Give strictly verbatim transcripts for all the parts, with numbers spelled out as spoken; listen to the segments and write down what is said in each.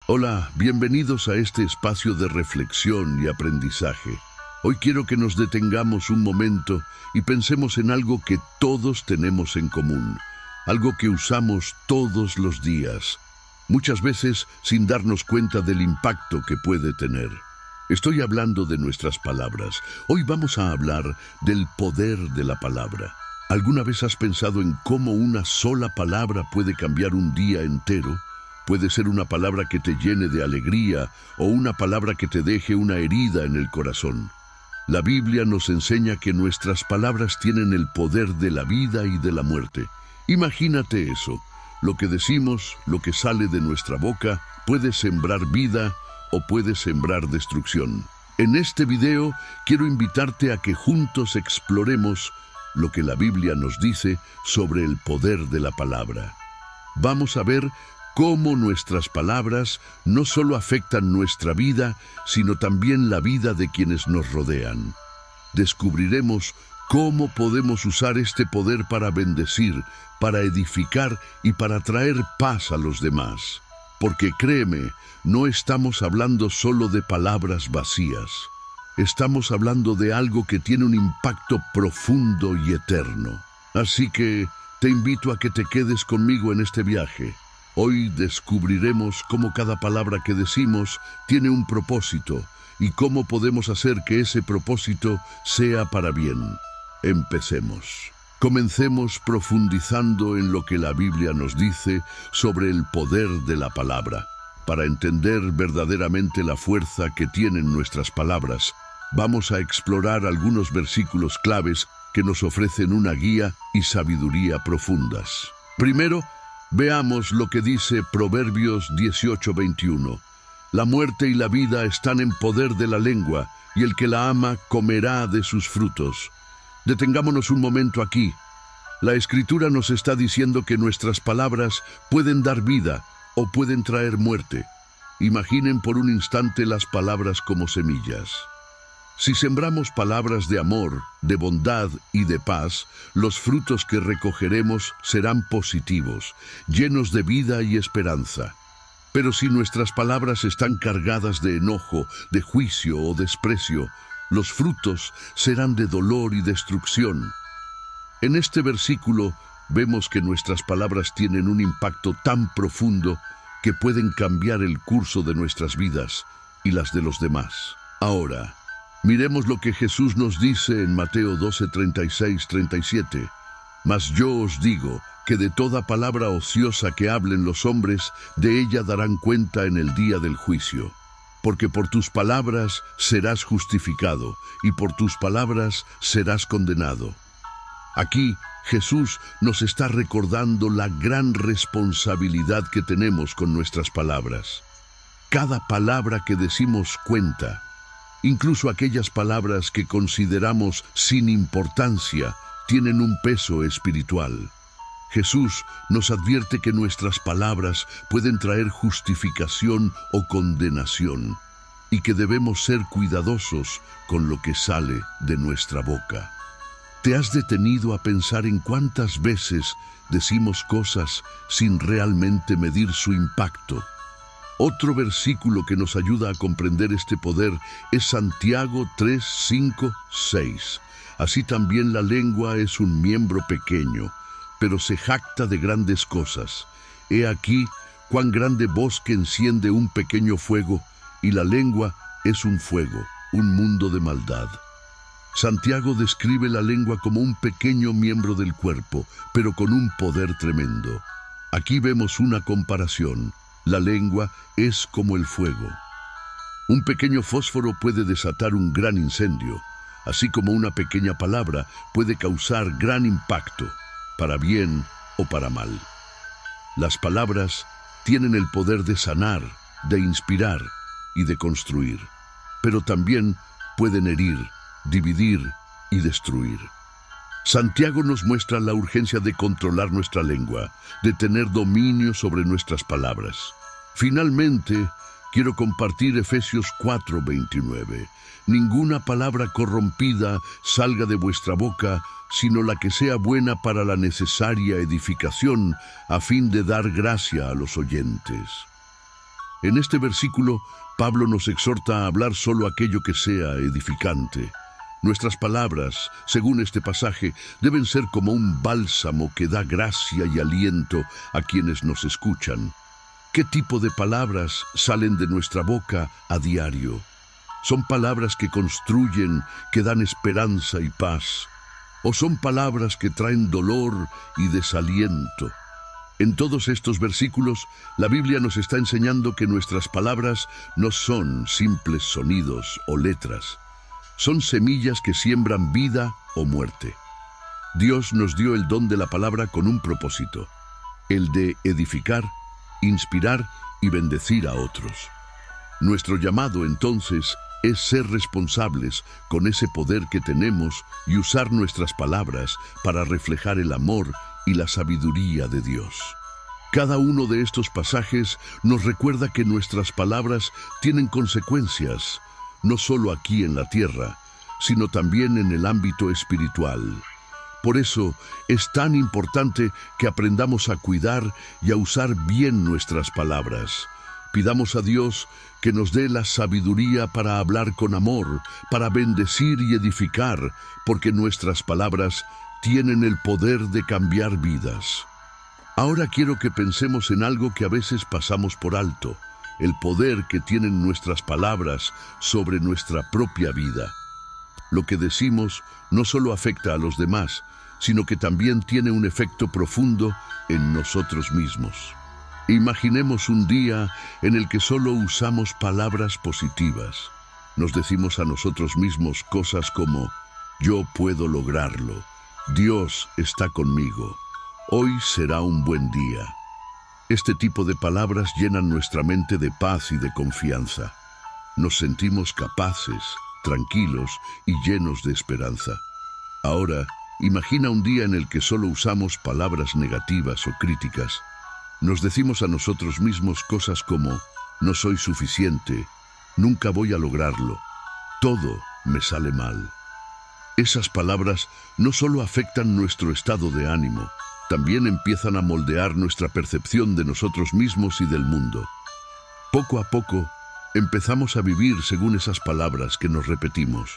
Hola, bienvenidos a este espacio de reflexión y aprendizaje. Hoy quiero que nos detengamos un momento y pensemos en algo que todos tenemos en común, algo que usamos todos los días, muchas veces sin darnos cuenta del impacto que puede tener. Estoy hablando de nuestras palabras. Hoy vamos a hablar del poder de la palabra. ¿Alguna vez has pensado en cómo una sola palabra puede cambiar un día entero? Puede ser una palabra que te llene de alegría o una palabra que te deje una herida en el corazón. La Biblia nos enseña que nuestras palabras tienen el poder de la vida y de la muerte. Imagínate eso. Lo que decimos, lo que sale de nuestra boca, puede sembrar vida o puede sembrar destrucción. En este video quiero invitarte a que juntos exploremos lo que la Biblia nos dice sobre el poder de la palabra. Vamos a ver cómo nuestras palabras no solo afectan nuestra vida, sino también la vida de quienes nos rodean. Descubriremos cómo podemos usar este poder para bendecir, para edificar y para traer paz a los demás. Porque créeme, no estamos hablando solo de palabras vacías. Estamos hablando de algo que tiene un impacto profundo y eterno. Así que te invito a que te quedes conmigo en este viaje. Hoy descubriremos cómo cada palabra que decimos tiene un propósito y cómo podemos hacer que ese propósito sea para bien. Empecemos. Comencemos profundizando en lo que la Biblia nos dice sobre el poder de la palabra. Para entender verdaderamente la fuerza que tienen nuestras palabras, vamos a explorar algunos versículos claves que nos ofrecen una guía y sabiduría profundas. Primero, veamos lo que dice Proverbios dieciocho veintiuno. La muerte y la vida están en poder de la lengua, y el que la ama comerá de sus frutos. Detengámonos un momento aquí. La Escritura nos está diciendo que nuestras palabras pueden dar vida o pueden traer muerte. Imaginen por un instante las palabras como semillas. Si sembramos palabras de amor, de bondad y de paz, los frutos que recogeremos serán positivos, llenos de vida y esperanza. Pero si nuestras palabras están cargadas de enojo, de juicio o desprecio, los frutos serán de dolor y destrucción. En este versículo vemos que nuestras palabras tienen un impacto tan profundo que pueden cambiar el curso de nuestras vidas y las de los demás. Ahora, miremos lo que Jesús nos dice en Mateo doce, treinta y seis, treinta y siete. Mas yo os digo que de toda palabra ociosa que hablen los hombres, de ella darán cuenta en el día del juicio. Porque por tus palabras serás justificado, y por tus palabras serás condenado. Aquí Jesús nos está recordando la gran responsabilidad que tenemos con nuestras palabras. Cada palabra que decimos cuenta. Incluso aquellas palabras que consideramos sin importancia tienen un peso espiritual. Jesús nos advierte que nuestras palabras pueden traer justificación o condenación y que debemos ser cuidadosos con lo que sale de nuestra boca. ¿Te has detenido a pensar en cuántas veces decimos cosas sin realmente medir su impacto? Otro versículo que nos ayuda a comprender este poder es Santiago tres, cinco, seis. Así también la lengua es un miembro pequeño, pero se jacta de grandes cosas. He aquí cuán grande bosque enciende un pequeño fuego, y la lengua es un fuego, un mundo de maldad. Santiago describe la lengua como un pequeño miembro del cuerpo, pero con un poder tremendo. Aquí vemos una comparación. La lengua es como el fuego. Un pequeño fósforo puede desatar un gran incendio, así como una pequeña palabra puede causar gran impacto, para bien o para mal. Las palabras tienen el poder de sanar, de inspirar y de construir, pero también pueden herir, dividir y destruir. Santiago nos muestra la urgencia de controlar nuestra lengua, de tener dominio sobre nuestras palabras. Finalmente, quiero compartir Efesios cuatro, veintinueve. Ninguna palabra corrompida salga de vuestra boca, sino la que sea buena para la necesaria edificación, a fin de dar gracia a los oyentes. En este versículo, Pablo nos exhorta a hablar solo aquello que sea edificante. Nuestras palabras, según este pasaje, deben ser como un bálsamo que da gracia y aliento a quienes nos escuchan. ¿Qué tipo de palabras salen de nuestra boca a diario? ¿Son palabras que construyen, que dan esperanza y paz? ¿O son palabras que traen dolor y desaliento? En todos estos versículos, la Biblia nos está enseñando que nuestras palabras no son simples sonidos o letras. Son semillas que siembran vida o muerte. Dios nos dio el don de la palabra con un propósito, el de edificar, inspirar y bendecir a otros. Nuestro llamado, entonces, es ser responsables con ese poder que tenemos y usar nuestras palabras para reflejar el amor y la sabiduría de Dios. Cada uno de estos pasajes nos recuerda que nuestras palabras tienen consecuencias, no solo aquí en la tierra, sino también en el ámbito espiritual. Por eso es tan importante que aprendamos a cuidar y a usar bien nuestras palabras. Pidamos a Dios que nos dé la sabiduría para hablar con amor, para bendecir y edificar, porque nuestras palabras tienen el poder de cambiar vidas. Ahora quiero que pensemos en algo que a veces pasamos por alto, el poder que tienen nuestras palabras sobre nuestra propia vida. Lo que decimos no solo afecta a los demás, sino que también tiene un efecto profundo en nosotros mismos. Imaginemos un día en el que solo usamos palabras positivas. Nos decimos a nosotros mismos cosas como: yo puedo lograrlo, Dios está conmigo, hoy será un buen día. Este tipo de palabras llenan nuestra mente de paz y de confianza. Nos sentimos capaces, tranquilos y llenos de esperanza. Ahora, imagina un día en el que solo usamos palabras negativas o críticas. Nos decimos a nosotros mismos cosas como: no soy suficiente, nunca voy a lograrlo, todo me sale mal. Esas palabras no solo afectan nuestro estado de ánimo, también empiezan a moldear nuestra percepción de nosotros mismos y del mundo. Poco a poco, empezamos a vivir según esas palabras que nos repetimos.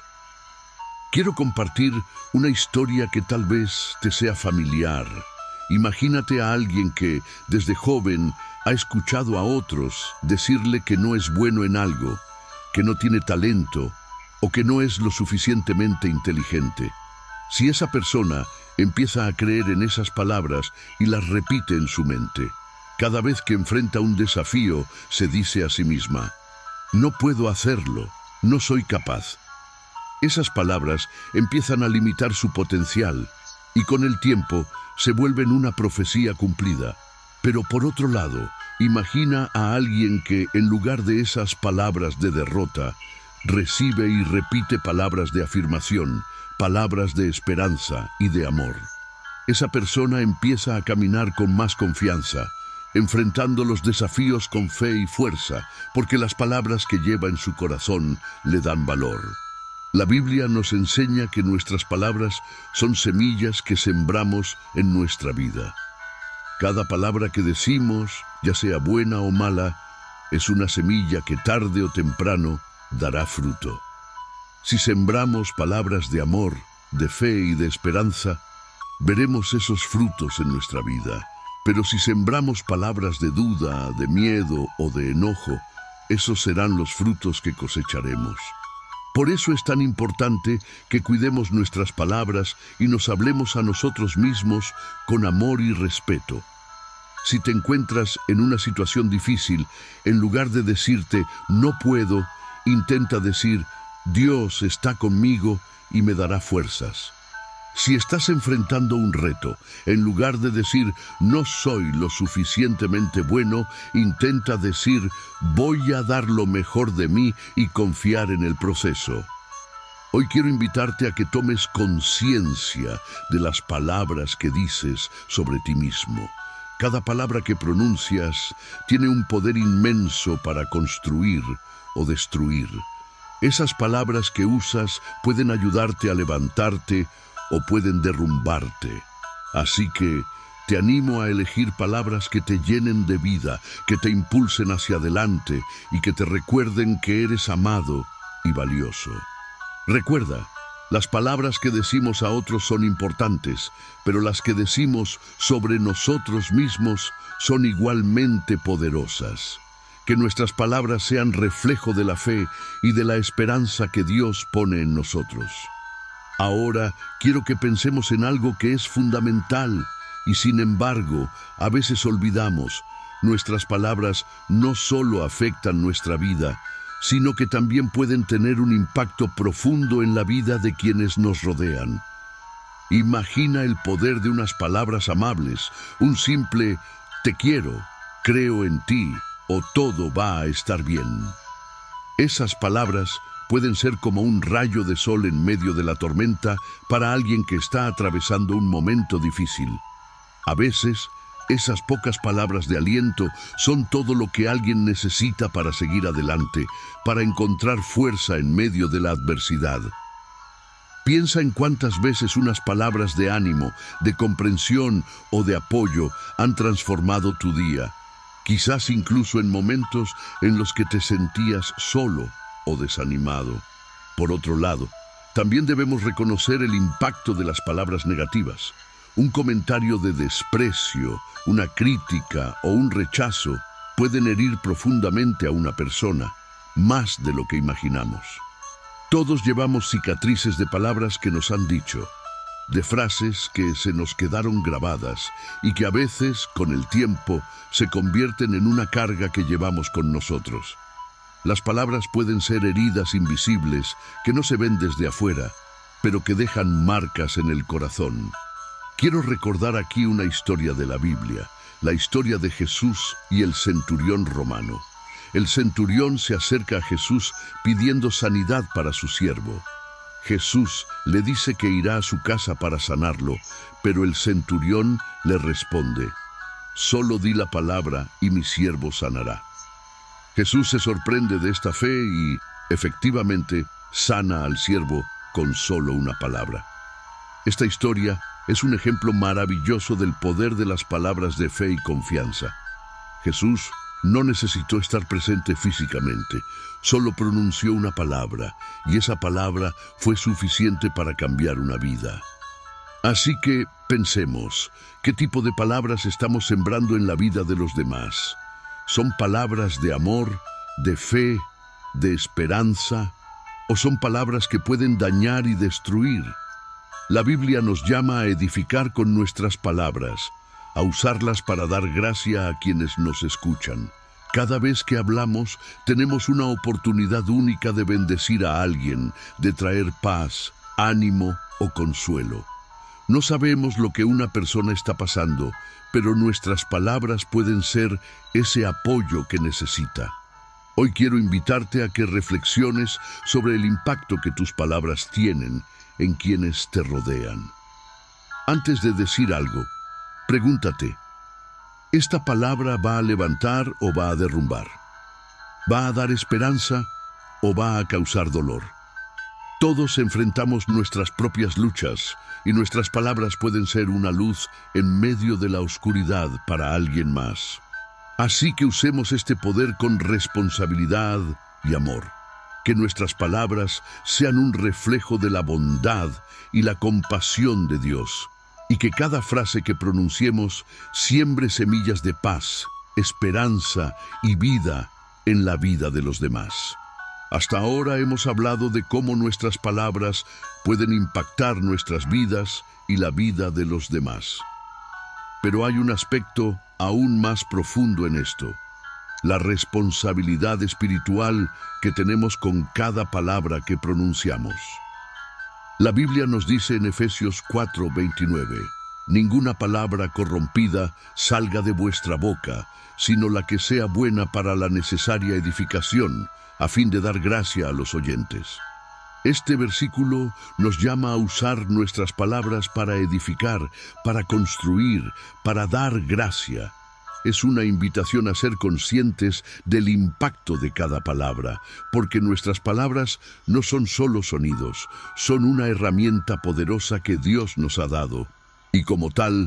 Quiero compartir una historia que tal vez te sea familiar. Imagínate a alguien que, desde joven, ha escuchado a otros decirle que no es bueno en algo, que no tiene talento o que no es lo suficientemente inteligente. Si esa persona empieza a creer en esas palabras y las repite en su mente, cada vez que enfrenta un desafío, se dice a sí misma: no puedo hacerlo, no soy capaz. Esas palabras empiezan a limitar su potencial y con el tiempo se vuelven una profecía cumplida. Pero por otro lado, imagina a alguien que, en lugar de esas palabras de derrota, recibe y repite palabras de afirmación, palabras de esperanza y de amor. Esa persona empieza a caminar con más confianza, enfrentando los desafíos con fe y fuerza, porque las palabras que lleva en su corazón le dan valor. La Biblia nos enseña que nuestras palabras son semillas que sembramos en nuestra vida. Cada palabra que decimos, ya sea buena o mala, es una semilla que tarde o temprano dará fruto. Si sembramos palabras de amor, de fe y de esperanza, veremos esos frutos en nuestra vida. Pero si sembramos palabras de duda, de miedo o de enojo, esos serán los frutos que cosecharemos. Por eso es tan importante que cuidemos nuestras palabras y nos hablemos a nosotros mismos con amor y respeto. Si te encuentras en una situación difícil, en lugar de decirte no puedo, intenta decir: Dios está conmigo y me dará fuerzas. Si estás enfrentando un reto, en lugar de decir no soy lo suficientemente bueno, intenta decir voy a dar lo mejor de mí y confiar en el proceso. Hoy quiero invitarte a que tomes conciencia de las palabras que dices sobre ti mismo. Cada palabra que pronuncias tiene un poder inmenso para construir o destruir. Esas palabras que usas pueden ayudarte a levantarte o pueden derrumbarte. Así que Te animo a elegir palabras que te llenen de vida, que te impulsen hacia adelante y que te recuerden que eres amado y valioso. Recuerda, las palabras que decimos a otros son importantes, pero las que decimos sobre nosotros mismos son igualmente poderosas. Que nuestras palabras sean reflejo de la fe y de la esperanza que Dios pone en nosotros. Ahora quiero que pensemos en algo que es fundamental y sin embargo a veces olvidamos. Nuestras palabras no solo afectan nuestra vida, sino que también pueden tener un impacto profundo en la vida de quienes nos rodean. Imagina el poder de unas palabras amables, un simple "te quiero", "creo en ti" o "todo va a estar bien". Esas palabras pueden ser como un rayo de sol en medio de la tormenta para alguien que está atravesando un momento difícil. A veces, esas pocas palabras de aliento son todo lo que alguien necesita para seguir adelante, para encontrar fuerza en medio de la adversidad. Piensa en cuántas veces unas palabras de ánimo, de comprensión o de apoyo han transformado tu día, quizás incluso en momentos en los que te sentías solo o desanimado. Por otro lado, también debemos reconocer el impacto de las palabras negativas. Un comentario de desprecio, una crítica o un rechazo pueden herir profundamente a una persona, más de lo que imaginamos. Todos llevamos cicatrices de palabras que nos han dicho, de frases que se nos quedaron grabadas y que a veces, con el tiempo, se convierten en una carga que llevamos con nosotros. Las palabras pueden ser heridas invisibles que no se ven desde afuera, pero que dejan marcas en el corazón. Quiero recordar aquí una historia de la Biblia, la historia de Jesús y el centurión romano. El centurión se acerca a Jesús pidiendo sanidad para su siervo. Jesús le dice que irá a su casa para sanarlo, pero el centurión le responde: "Solo di la palabra y mi siervo sanará". Jesús se sorprende de esta fe y, efectivamente, sana al siervo con solo una palabra. Esta historia es un ejemplo maravilloso del poder de las palabras de fe y confianza. Jesús no necesitó estar presente físicamente, solo pronunció una palabra, y esa palabra fue suficiente para cambiar una vida. Así que pensemos, ¿qué tipo de palabras estamos sembrando en la vida de los demás? ¿Son palabras de amor, de fe, de esperanza, o son palabras que pueden dañar y destruir? La Biblia nos llama a edificar con nuestras palabras, a usarlas para dar gracia a quienes nos escuchan. Cada vez que hablamos, tenemos una oportunidad única de bendecir a alguien, de traer paz, ánimo o consuelo. No sabemos lo que una persona está pasando, pero nuestras palabras pueden ser ese apoyo que necesita. Hoy quiero invitarte a que reflexiones sobre el impacto que tus palabras tienen en quienes te rodean. Antes de decir algo, pregúntate, ¿esta palabra va a levantar o va a derrumbar? ¿Va a dar esperanza o va a causar dolor? Todos enfrentamos nuestras propias luchas y nuestras palabras pueden ser una luz en medio de la oscuridad para alguien más. Así que usemos este poder con responsabilidad y amor. Que nuestras palabras sean un reflejo de la bondad y la compasión de Dios, y que cada frase que pronunciemos siembre semillas de paz, esperanza y vida en la vida de los demás. Hasta ahora hemos hablado de cómo nuestras palabras pueden impactar nuestras vidas y la vida de los demás. Pero hay un aspecto aún más profundo en esto: la responsabilidad espiritual que tenemos con cada palabra que pronunciamos. La Biblia nos dice en Efesios cuatro veintinueve, «Ninguna palabra corrompida salga de vuestra boca, sino la que sea buena para la necesaria edificación, a fin de dar gracia a los oyentes». Este versículo nos llama a usar nuestras palabras para edificar, para construir, para dar gracia. Es una invitación a ser conscientes del impacto de cada palabra, porque nuestras palabras no son solo sonidos, son una herramienta poderosa que Dios nos ha dado, y como tal,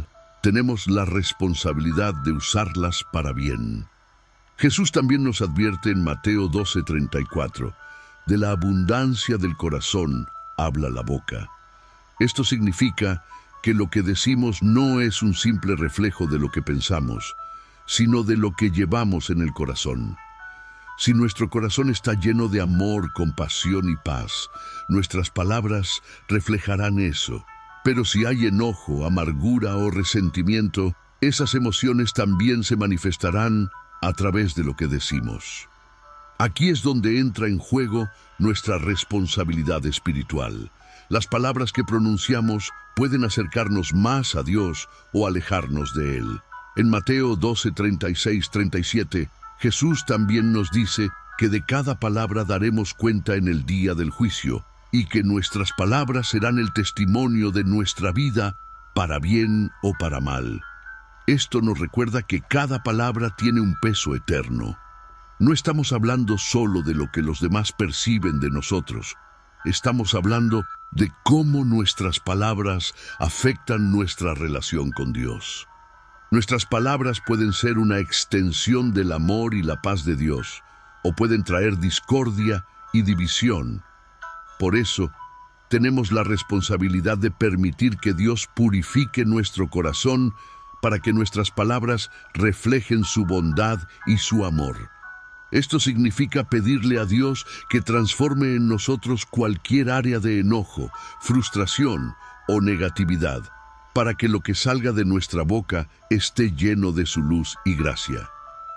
tenemos la responsabilidad de usarlas para bien. Jesús también nos advierte en Mateo doce treinta y cuatro, de la abundancia del corazón habla la boca. Esto significa que lo que decimos no es un simple reflejo de lo que pensamos, sino de lo que llevamos en el corazón. Si nuestro corazón está lleno de amor, compasión y paz, nuestras palabras reflejarán eso. Pero si hay enojo, amargura o resentimiento, esas emociones también se manifestarán a través de lo que decimos. Aquí es donde entra en juego nuestra responsabilidad espiritual. Las palabras que pronunciamos pueden acercarnos más a Dios o alejarnos de Él. En Mateo doce treinta y seis treinta y siete, Jesús también nos dice que de cada palabra daremos cuenta en el día del juicio y que nuestras palabras serán el testimonio de nuestra vida, para bien o para mal. Esto nos recuerda que cada palabra tiene un peso eterno. No estamos hablando solo de lo que los demás perciben de nosotros. Estamos hablando de cómo nuestras palabras afectan nuestra relación con Dios. Nuestras palabras pueden ser una extensión del amor y la paz de Dios, o pueden traer discordia y división. Por eso, tenemos la responsabilidad de permitir que Dios purifique nuestro corazón para que nuestras palabras reflejen su bondad y su amor. Esto significa pedirle a Dios que transforme en nosotros cualquier área de enojo, frustración o negatividad, para que lo que salga de nuestra boca esté lleno de su luz y gracia.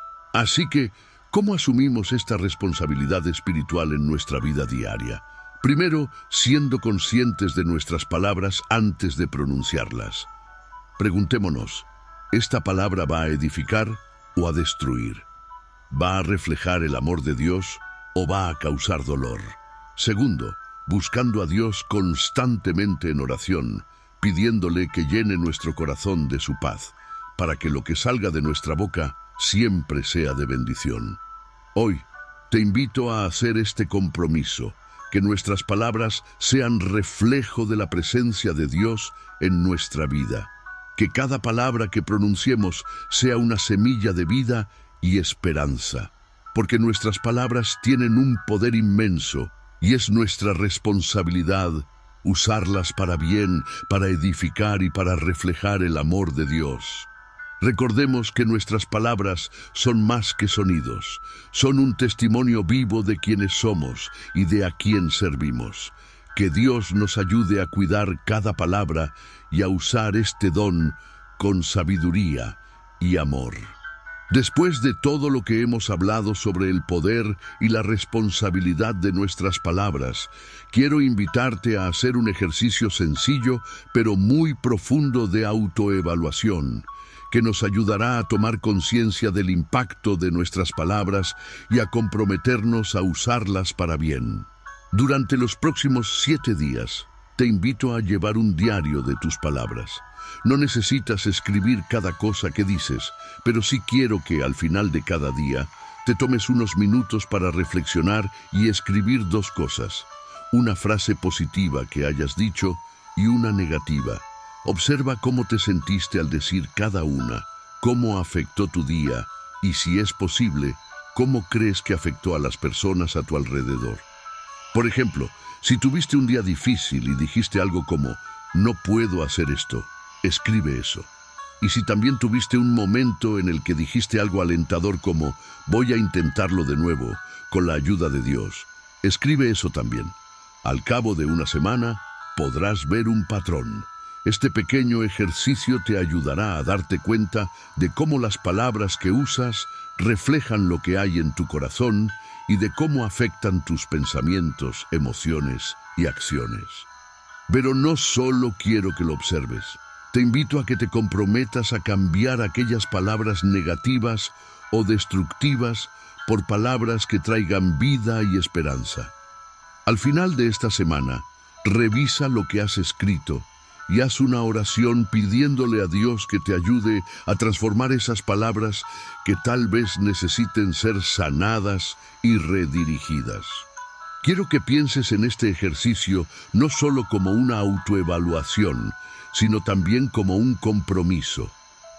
Así que, ¿cómo asumimos esta responsabilidad espiritual en nuestra vida diaria? Primero, siendo conscientes de nuestras palabras antes de pronunciarlas. Preguntémonos, ¿esta palabra va a edificar o a destruir? ¿Va a reflejar el amor de Dios o va a causar dolor? Segundo, buscando a Dios constantemente en oración, pidiéndole que llene nuestro corazón de su paz, para que lo que salga de nuestra boca siempre sea de bendición. Hoy, te invito a hacer este compromiso, que nuestras palabras sean reflejo de la presencia de Dios en nuestra vida, que cada palabra que pronunciemos sea una semilla de vida y esperanza, porque nuestras palabras tienen un poder inmenso y es nuestra responsabilidad usarlas para bien, para edificar y para reflejar el amor de Dios. Recordemos que nuestras palabras son más que sonidos, son un testimonio vivo de quienes somos y de a quién servimos. Que Dios nos ayude a cuidar cada palabra y a usar este don con sabiduría y amor. Después de todo lo que hemos hablado sobre el poder y la responsabilidad de nuestras palabras, quiero invitarte a hacer un ejercicio sencillo pero muy profundo de autoevaluación, que nos ayudará a tomar conciencia del impacto de nuestras palabras y a comprometernos a usarlas para bien. Durante los próximos siete días, te invito a llevar un diario de tus palabras. No necesitas escribir cada cosa que dices, pero sí quiero que al final de cada día te tomes unos minutos para reflexionar y escribir dos cosas. Una frase positiva que hayas dicho y una negativa. Observa cómo te sentiste al decir cada una, cómo afectó tu día y, si es posible, cómo crees que afectó a las personas a tu alrededor. Por ejemplo, si tuviste un día difícil y dijiste algo como «no puedo hacer esto», escribe eso. Y si también tuviste un momento en el que dijiste algo alentador como «voy a intentarlo de nuevo, con la ayuda de Dios», escribe eso también. Al cabo de una semana, podrás ver un patrón. Este pequeño ejercicio te ayudará a darte cuenta de cómo las palabras que usas reflejan lo que hay en tu corazón y de cómo afectan tus pensamientos, emociones y acciones. Pero no solo quiero que lo observes. Te invito a que te comprometas a cambiar aquellas palabras negativas o destructivas por palabras que traigan vida y esperanza. Al final de esta semana, revisa lo que has escrito y haz una oración pidiéndole a Dios que te ayude a transformar esas palabras que tal vez necesiten ser sanadas y redirigidas. Quiero que pienses en este ejercicio no solo como una autoevaluación, sino también como un compromiso.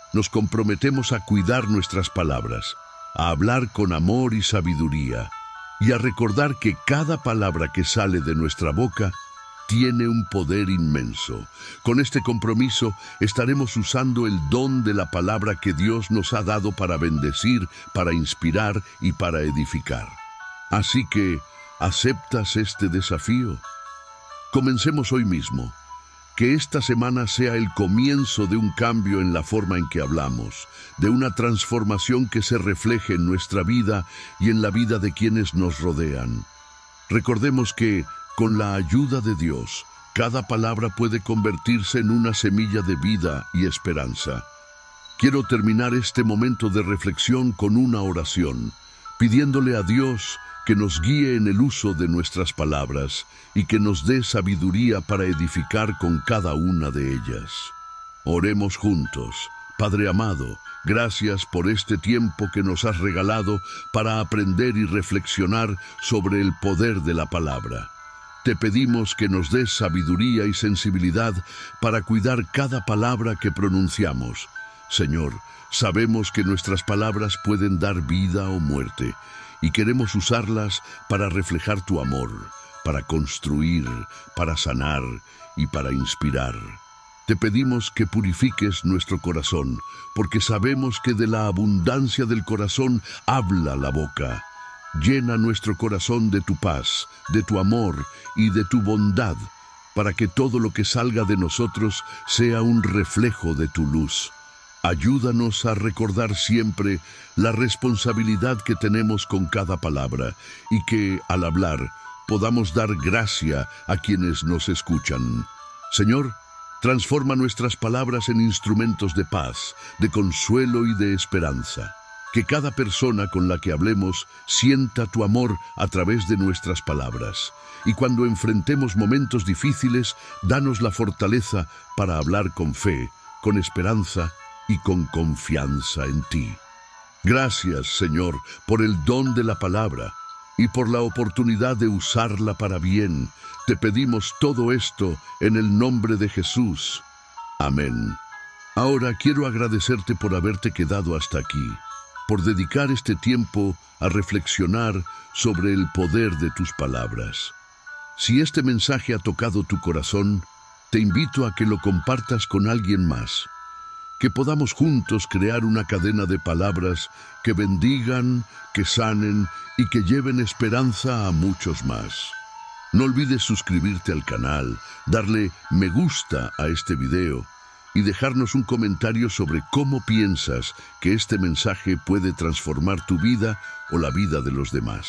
nos comprometemos a cuidar nuestras palabras, a hablar con amor y sabiduría, y a recordar que cada palabra que sale de nuestra boca tiene un poder inmenso. Con este compromiso estaremos usando el don de la palabra que Dios nos ha dado para bendecir, para inspirar y para edificar. Así que, ¿aceptas este desafío? Comencemos hoy mismo. Que esta semana sea el comienzo de un cambio en la forma en que hablamos, de una transformación que se refleje en nuestra vida y en la vida de quienes nos rodean. Recordemos que, con la ayuda de Dios, cada palabra puede convertirse en una semilla de vida y esperanza. Quiero terminar este momento de reflexión con una oración, pidiéndole a Dios que nos guíe en el uso de nuestras palabras y que nos dé sabiduría para edificar con cada una de ellas. Oremos juntos. Padre amado, gracias por este tiempo que nos has regalado para aprender y reflexionar sobre el poder de la palabra. Te pedimos que nos des sabiduría y sensibilidad para cuidar cada palabra que pronunciamos. Señor, sabemos que nuestras palabras pueden dar vida o muerte, y queremos usarlas para reflejar tu amor, para construir, para sanar y para inspirar. Te pedimos que purifiques nuestro corazón, porque sabemos que de la abundancia del corazón habla la boca. Llena nuestro corazón de tu paz, de tu amor y de tu bondad, para que todo lo que salga de nosotros sea un reflejo de tu luz. Ayúdanos a recordar siempre la responsabilidad que tenemos con cada palabra y que, al hablar, podamos dar gracia a quienes nos escuchan. Señor, transforma nuestras palabras en instrumentos de paz, de consuelo y de esperanza. Que cada persona con la que hablemos sienta tu amor a través de nuestras palabras. Y cuando enfrentemos momentos difíciles, danos la fortaleza para hablar con fe, con esperanza y con confianza en ti. Gracias, Señor, por el don de la palabra y por la oportunidad de usarla para bien. Te pedimos todo esto en el nombre de Jesús. Amén. Ahora quiero agradecerte por haberte quedado hasta aquí, por dedicar este tiempo a reflexionar sobre el poder de tus palabras. Si este mensaje ha tocado tu corazón, te invito a que lo compartas con alguien más. Que podamos juntos crear una cadena de palabras que bendigan, que sanen y que lleven esperanza a muchos más. No olvides suscribirte al canal, darle me gusta a este video y dejarnos un comentario sobre cómo piensas que este mensaje puede transformar tu vida o la vida de los demás.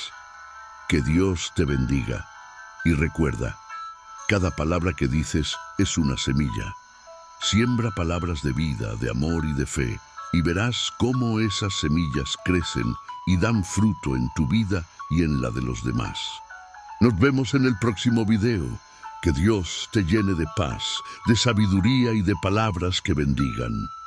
Que Dios te bendiga. Y recuerda, cada palabra que dices es una semilla. Siembra palabras de vida, de amor y de fe, y verás cómo esas semillas crecen y dan fruto en tu vida y en la de los demás. Nos vemos en el próximo video. Que Dios te llene de paz, de sabiduría y de palabras que bendigan.